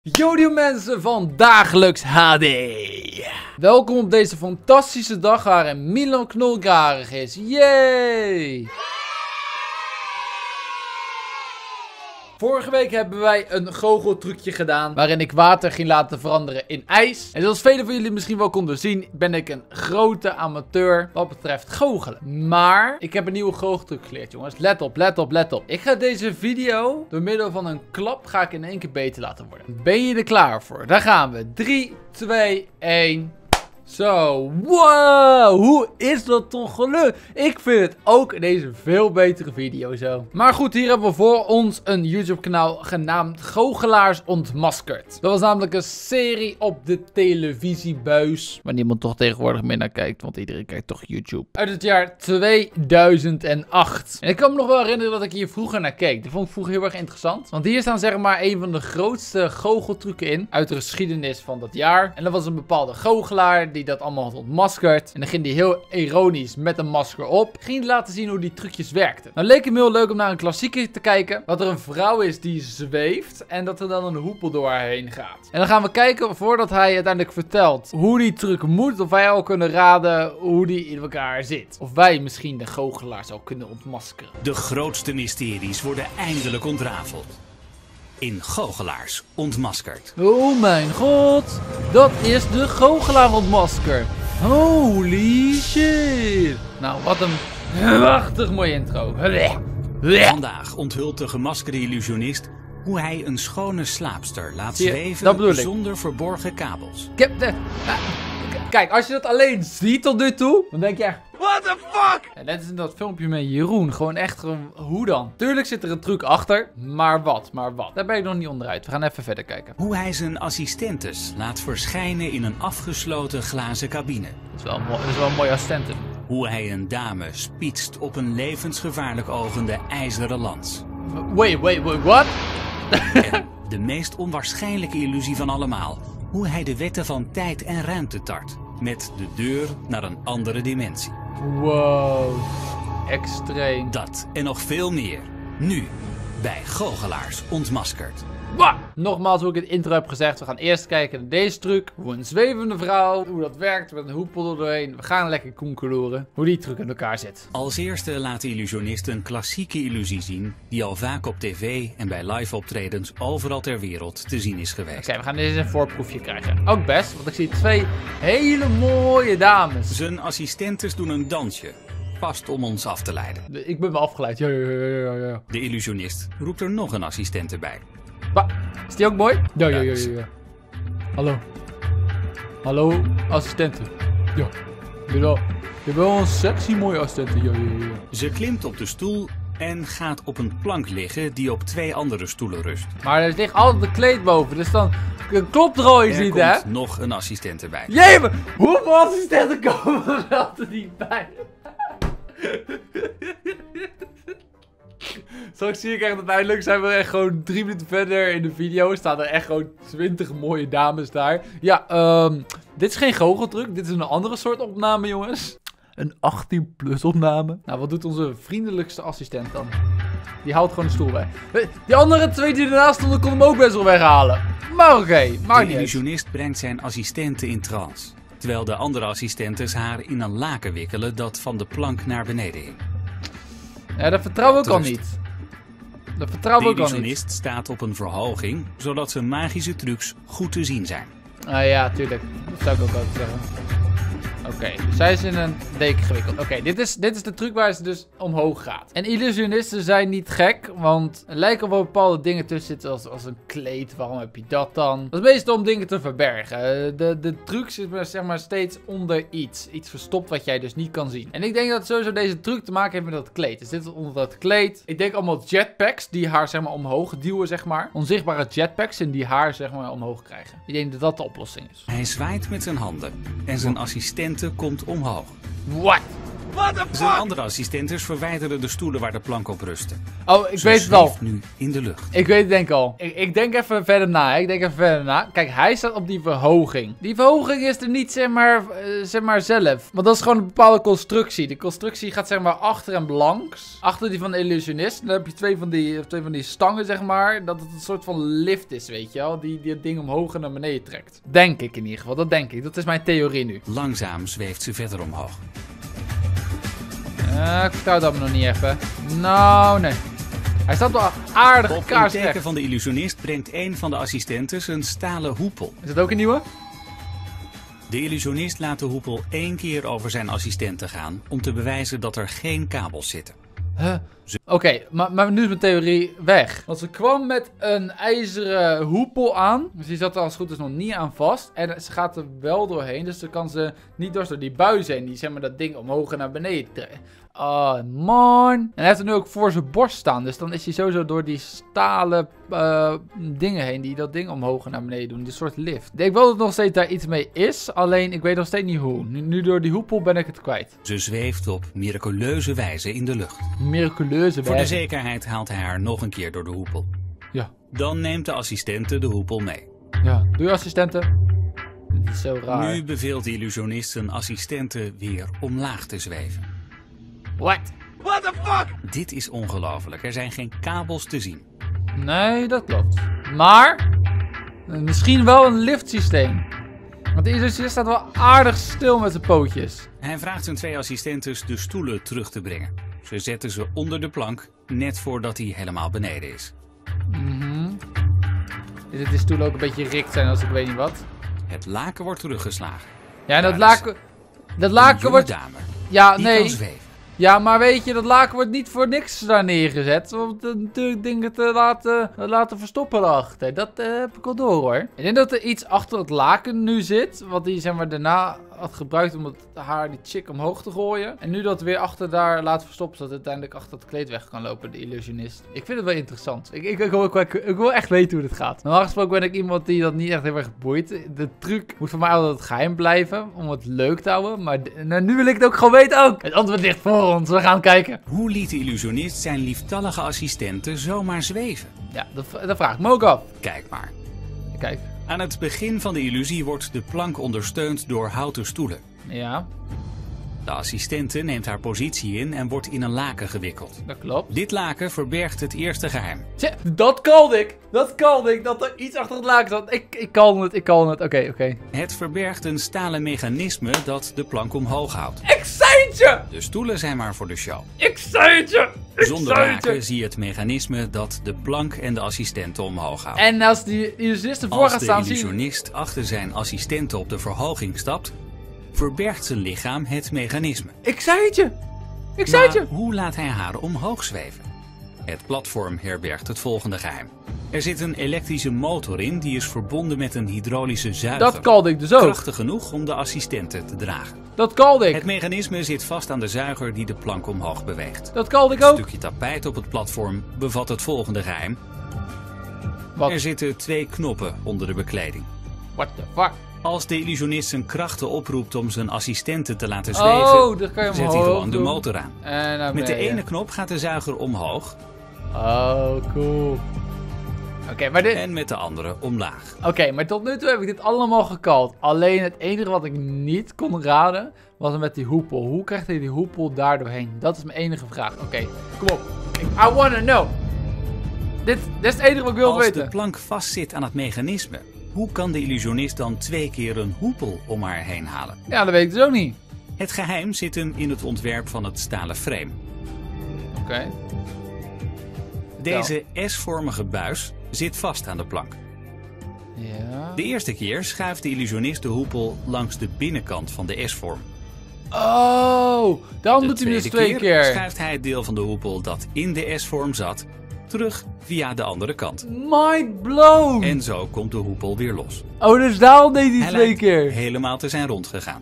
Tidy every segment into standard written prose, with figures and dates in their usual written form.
Yo mensen van Dagelijks HD. Welkom op deze fantastische dag waarin Milan Knol jarig is. Yay! Vorige week hebben wij een goocheltrucje gedaan waarin ik water ging laten veranderen in ijs. En zoals velen van jullie misschien wel konden zien, ben ik een grote amateur wat betreft goochelen. Maar ik heb een nieuwe goocheltruc geleerd, jongens. Let op, let op, let op. Ik ga deze video door middel van een klap in één keer beter laten worden. Ben je er klaar voor? Daar gaan we. 3, 2, 1... Zo, wow, hoe is dat toch gelukt? Ik vind het ook deze veel betere video zo. Maar goed, hier hebben we voor ons een YouTube kanaal genaamd Goochelaars Ontmaskerd. Dat was namelijk een serie op de televisiebuis. Waar niemand toch tegenwoordig meer naar kijkt, want iedereen kijkt toch YouTube. Uit het jaar 2008. En ik kan me nog wel herinneren dat ik hier vroeger naar keek. Dat vond ik vroeger heel erg interessant. Want hier staan zeg maar een van de grootste goocheltrucken in. Uit de geschiedenis van dat jaar. En dat was een bepaalde goochelaar die dat allemaal had ontmaskerd. En dan ging hij heel ironisch met een masker op. Ging hij laten zien hoe die trucjes werkten. Nou leek het me heel leuk om naar een klassieker te kijken. Dat er een vrouw is die zweeft. En dat er dan een hoepel door haar heen gaat. En dan gaan we kijken voordat hij uiteindelijk vertelt hoe die truc moet. Of wij al kunnen raden hoe die in elkaar zit. Of wij misschien de goochelaar zou kunnen ontmaskeren. De grootste mysteries worden eindelijk ontrafeld. In Goochelaars Ontmaskerd. Oh mijn god, dat is de goochelaar ontmaskerd. Holy shit. Nou, wat een prachtig mooie intro. Vandaag onthult de gemaskerde illusionist hoe hij een schone slaapster laat zweven zonder verborgen kabels. Ik heb de... Kijk, als je dat alleen ziet tot nu toe, dan denk je echt... What the fuck? Ja, net als in dat filmpje met Jeroen. Gewoon echt, hoe dan? Tuurlijk zit er een truc achter. Maar wat? Daar ben ik nog niet onderuit. We gaan even verder kijken. Hoe hij zijn assistentes laat verschijnen in een afgesloten glazen cabine. Dat is wel een mooie assistente. Hoe hij een dame spietst op een levensgevaarlijk ogende ijzeren lans. Wait, what? En de meest onwaarschijnlijke illusie van allemaal. Hoe hij de wetten van tijd en ruimte tart. Met de deur naar een andere dimensie. Wow, extreem. Dat en nog veel meer. Nu bij Goochelaars Ontmaskerd. Nogmaals, hoe ik in het intro heb gezegd, we gaan eerst kijken naar deze truc. Hoe een zwevende vrouw, hoe dat werkt met een hoepel er doorheen. We gaan lekker koekeloeren hoe die truc in elkaar zit. Als eerste laat de illusionist een klassieke illusie zien die al vaak op tv en bij live optredens overal ter wereld te zien is geweest. Oké, we gaan deze een voorproefje krijgen. Ook best, want ik zie twee hele mooie dames. Zijn assistentes doen een dansje. Vast om ons af te leiden. Ik ben me afgeleid. Ja. De illusionist roept er nog een assistente bij. Is die ook mooi? Ja. Hallo, assistente. Ja. Je bent wel een sexy mooie assistente. Ja. Ze klimt op de stoel en gaat op een plank liggen die op 2 andere stoelen rust. Maar er ligt altijd een kleed boven, dus dan klopt er al iets niet, hè? Er komt nog een assistente bij. Jee, maar hoeveel assistenten komen er er niet bij? Straks zie ik echt uiteindelijk zijn we echt gewoon 3 minuten verder in de video. Staan er echt gewoon 20 mooie dames daar. Ja, dit is geen goocheltruc. Dit is een andere soort opname, jongens. Een 18+ opname. Nou, wat doet onze vriendelijkste assistent dan? Die houdt gewoon de stoel weg. Die andere 2 die ernaast stonden, konden hem ook best wel weghalen. Maar oké, maakt niet. De illusionist brengt zijn assistenten in trance. Terwijl de andere assistentes haar in een laken wikkelen dat van de plank naar beneden hing. Ja, dat vertrouw ik al niet. De illusionist staat op een verhoging, zodat zijn magische trucs goed te zien zijn. Ah ja, tuurlijk. Dat zou ik ook altijd zeggen. Oké, zij is in een deken gewikkeld. Oké, dit is de truc waar ze dus omhoog gaat. En illusionisten zijn niet gek, want er lijken wel bepaalde dingen tussen zitten als een kleed. Waarom heb je dat dan? Dat is meestal om dingen te verbergen. De truc zit zeg maar steeds onder iets. Iets verstopt wat jij dus niet kan zien. En ik denk dat sowieso deze truc te maken heeft met dat kleed. Dus dit is onder dat kleed. Ik denk allemaal jetpacks die haar zeg maar omhoog duwen zeg maar. Onzichtbare jetpacks en die haar zeg maar omhoog krijgen. Ik denk dat dat de oplossing is. Hij zwaait met zijn handen en zijn assistente komt omhoog. What? Zijn andere assistentes verwijderen de stoelen waar de plank op rustte. Oh, ik Ze weet het al. zweeft nu in de lucht. Ik weet het denk ik al. Ik denk even verder na. Ik denk even verder na. Kijk, hij staat op die verhoging. Die verhoging is er niet, zeg maar zelf. Want dat is gewoon een bepaalde constructie. De constructie gaat zeg maar achter en langs. Achter die van de illusionist. En dan heb je twee van die stangen, zeg maar. Dat het een soort van lift is, weet je wel. Die het ding omhoog en naar beneden trekt. Denk ik in ieder geval. Dat denk ik. Dat is mijn theorie nu. Langzaam zweeft ze verder omhoog. Ik vertrouw dat me nog niet even. Nou, nee. Hij staat wel aardig Op een kaarsrecht. teken van de illusionist brengt een van de assistentes een stalen hoepel. Is dat ook een nieuwe? De illusionist laat de hoepel 1 keer over zijn assistenten gaan om te bewijzen dat er geen kabels zitten. Oké, maar nu is mijn theorie weg. Want ze kwam met een ijzeren hoepel aan. Dus die zat er als het goed is nog niet aan vast. En ze gaat er wel doorheen. Dus dan kan ze niet door die buis heen. Die zeg maar dat ding omhoog en naar beneden trekken. Oh man. En hij heeft er nu ook voor zijn borst staan. Dus dan is hij sowieso door die stalen dingen heen. Die dat ding omhoog en naar beneden doen. Die soort lift. Ik wil dat nog steeds daar iets mee is. Alleen ik weet nog steeds niet hoe. Nu door die hoepel ben ik het kwijt. Ze zweeft op miraculeuze wijze in de lucht. Miraculeuze Voor de wijze. zekerheid haalt hij haar nog een keer door de hoepel. Ja. Dan neemt de assistente de hoepel mee. Ja. Doe je assistenten. Dit is zo raar. Nu beveelt de illusionist zijn assistente weer omlaag te zweven. What? What the fuck? Dit is ongelooflijk. Er zijn geen kabels te zien. Nee, dat klopt. Maar misschien wel een liftsysteem. Want de illusionist staat wel aardig stil met zijn pootjes. Hij vraagt zijn 2 assistentes de stoelen terug te brengen. Ze zetten ze onder de plank, net voordat hij helemaal beneden is. Is het die stoel ook een beetje rikt zijn als ik weet niet wat? Het laken wordt teruggeslagen. Ja, en dat Daar laken... Dat laken Een wordt... jonge dame. Ja, Die nee. kan zweven. Ja, maar weet je, dat laken wordt niet voor niks daar neergezet. Om natuurlijk dingen te laten verstoppen erachter. Dat heb ik al door hoor. Ik denk dat er iets achter het laken nu zit. Wat hij zeg maar daarna had gebruikt om die chick omhoog te gooien. En nu dat weer achter daar laat verstoppen. Zodat het uiteindelijk achter het kleed weg kan lopen, de illusionist. Ik vind het wel interessant. Ik wil echt weten hoe dit gaat. Normaal gesproken ben ik iemand die dat niet echt heel erg boeit. De truc moet voor mij altijd geheim blijven. Om het leuk te houden. Maar nu wil ik het ook gewoon weten ook. Het antwoord ligt voor ons. We gaan kijken. Hoe liet de illusionist zijn lieftallige assistenten zomaar zweven? Ja, dat vraag ik me ook af. Kijk maar. Kijk. Aan het begin van de illusie wordt de plank ondersteund door houten stoelen. Ja, De assistente neemt haar positie in en wordt in een laken gewikkeld. dat klopt. Dit laken verbergt het eerste geheim. Tja, dat kalde ik. Dat er iets achter het laken zat. Ik kalde het. Oké. Het verbergt een stalen mechanisme dat de plank omhoog houdt. Ik zei het je! De stoelen zijn maar voor de show. Ik zei het je! Zonder raken zie je het mechanisme dat de plank en de assistenten omhoog houdt. En als die illusionist ervoor Als gaat de staan, zie je... illusionist achter zijn assistenten op de verhoging stapt, verbergt zijn lichaam het mechanisme. Ik zei het je! Ik zei het je! Maar hoe laat hij haar omhoog zweven? Het platform herbergt het volgende geheim. Er zit een elektrische motor in die is verbonden met een hydraulische zuiger. Dat kalde ik dus ook. Krachtig genoeg om de assistenten te dragen. Dat kalde ik. Het mechanisme zit vast aan de zuiger die de plank omhoog beweegt. Dat kalde ik Het ook. stukje tapijt op het platform bevat het volgende geheim. Wat? Er zitten 2 knoppen onder de bekleding. What the fuck? Als de illusionist zijn krachten oproept om zijn assistenten te laten zweven, Oh, dan kan je hem zet hij omhoog gewoon de doen. motor aan. En naar Met de beneden. ene knop gaat de zuiger omhoog Oh, cool. Oké, maar dit... en met de andere omlaag. Oké, maar tot nu toe heb ik dit allemaal gekald. Alleen het enige wat ik niet kon raden, was met die hoepel. Hoe krijgt hij die hoepel daar doorheen? Dat is mijn enige vraag. Oké, kom op. I wanna know. Dit is het enige wat ik wil Als weten. de plank vastzit aan het mechanisme, hoe kan de illusionist dan 2 keer een hoepel om haar heen halen? Ja, dat weet ik dus ook niet. Het geheim zit hem in het ontwerp van het stalen frame. Oké. Deze S-vormige buis zit vast aan de plank. Ja. De eerste keer schuift de illusionist de hoepel langs de binnenkant van de S-vorm. Oh, dan De doet hij hem dus tweede 2 keer. schuift hij het deel van de hoepel dat in de S-vorm zat, terug via de andere kant. Mind blown. En zo komt de hoepel weer los. Oh, dus daarom deed hij Hij 2 lijkt keer. helemaal te zijn rondgegaan.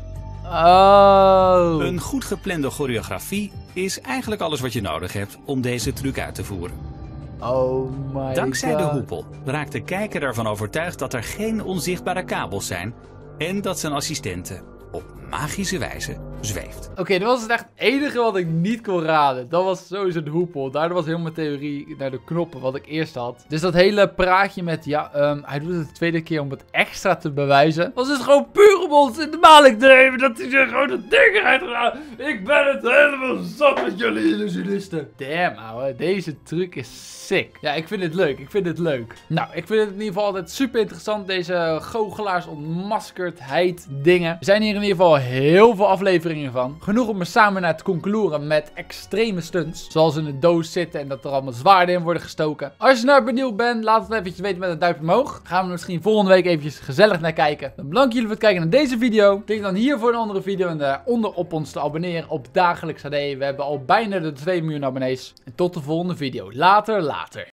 Oh. Een goed geplande choreografie is eigenlijk alles wat je nodig hebt om deze truc uit te voeren. Oh my Dankzij god. de hoepel raakt de kijker ervan overtuigd dat er geen onzichtbare kabels zijn en dat zijn assistenten op magische wijze zweeft. Oké, dat was het echt het enige wat ik niet kon raden. Dat was sowieso de hoepel. Daardoor was heel mijn theorie naar de knoppen wat ik eerst had. Dus dat hele praatje met, ja, hij doet het de tweede keer om het extra te bewijzen. Was dus gewoon puur om ons in de maling te nemen. Dat hij er gewoon de dingen uit gaat. Ik ben het helemaal zat met jullie illusionisten. Damn, ouwe. Deze truc is sick. Ja, ik vind het leuk. Ik vind het leuk. Nou, ik vind het in ieder geval altijd super interessant. Deze goochelaars ontmaskerdheid dingen. Er zijn hier in ieder geval heel veel afleveringen van. Genoeg om er samen naar te concluderen met extreme stunts. Zoals in een doos zitten en dat er allemaal zwaarden in worden gestoken. Als je nou benieuwd bent, laat het eventjes weten met een duimpje omhoog. Gaan we misschien volgende week eventjes gezellig naar kijken. Dan bedank jullie voor het kijken naar deze video. Klik dan hier voor een andere video en daaronder op ons te abonneren op Dagelijks HD. We hebben al bijna de 2 miljoen abonnees. En tot de volgende video. Later.